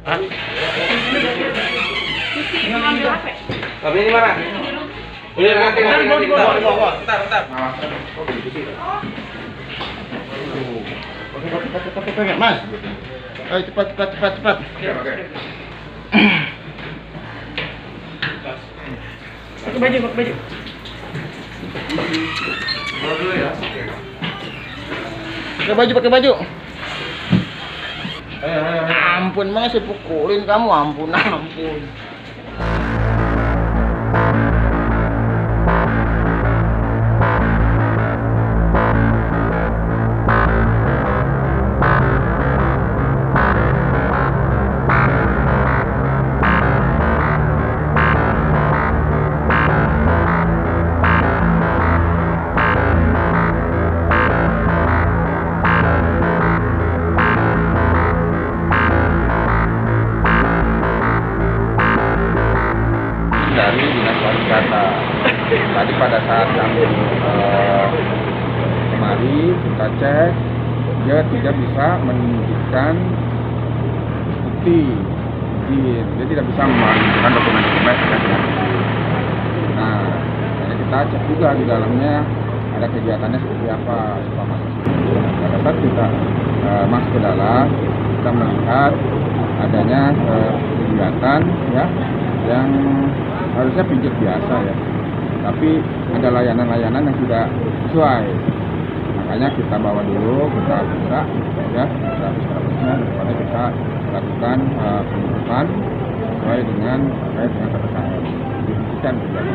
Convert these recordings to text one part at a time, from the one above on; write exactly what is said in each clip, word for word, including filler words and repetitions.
Tapi ini mana? Ini nanti nanti nanti bawa bawa. Bentar bentar. Oke, oke, Mas. Ayo cepat cepat cepat cepat. Iya, oke. Pakai baju, pakai baju. Bawa dulu ya. Pakai baju, pakai baju. Ayo ayo. Ampun, Mas, saya pukulin kamu, ampun, ampun. Dari dinas pariwisata. Tadi pada saat kami uh, kemari kita cek, dia tidak bisa menunjukkan bukti izin, dia tidak bisa menunjukkan dokumen-dokumen yang. Nah, jadi kita cek juga di dalamnya ada kegiatannya seperti apa setelah masuk. Pada saat kita uh, masuk ke dalam, kita melihat adanya uh, kegiatan ya yang harusnya pijat biasa ya, tapi ada layanan-layanan yang tidak sesuai. Makanya kita bawa dulu, kita buka ya grafis-grafisnya, daripada kita lakukan uh, penuntutan sesuai dengan terkait dengan keterangan dibuktikan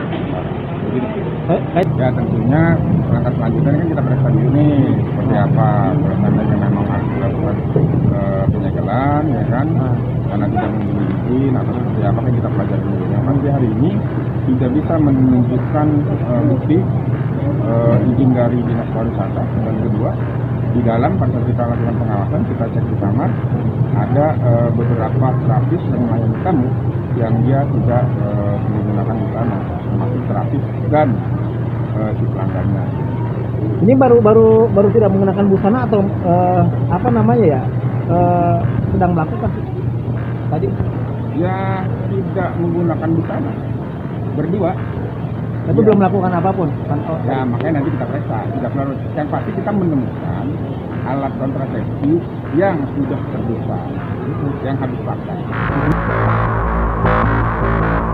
jadi ya tentunya langkah selanjutnya kan kita periksa dulu nih seperti apa, kalau seandainya memang harus dilakukan uh, penyegelan ya kan, karena tidak memiliki izin atau seperti apa kan kita pelajari dulu. Yang pasti hari ini tidak bisa menunjukkan uh, bukti uh, izin dari dinas pariwisata. Dan kedua, di dalam pada saat kita lakukan pengawasan, kita cek di kamar ada uh, beberapa terapis yang melayani tamu yang dia tidak uh, menggunakan busana, termasuk terapis dan uh, si pelanggannya. Ini baru baru baru tidak menggunakan busana atau uh, apa namanya ya? Uh, sedang melakukan tadi? Ya tidak menggunakan busana, berdua. Tapi ya, belum melakukan apapun. Ya makanya nanti kita periksa. Tidak perlu. Yang pasti kita menemukan alat kontrasepsi yang sudah terdosa, yang habis pakai.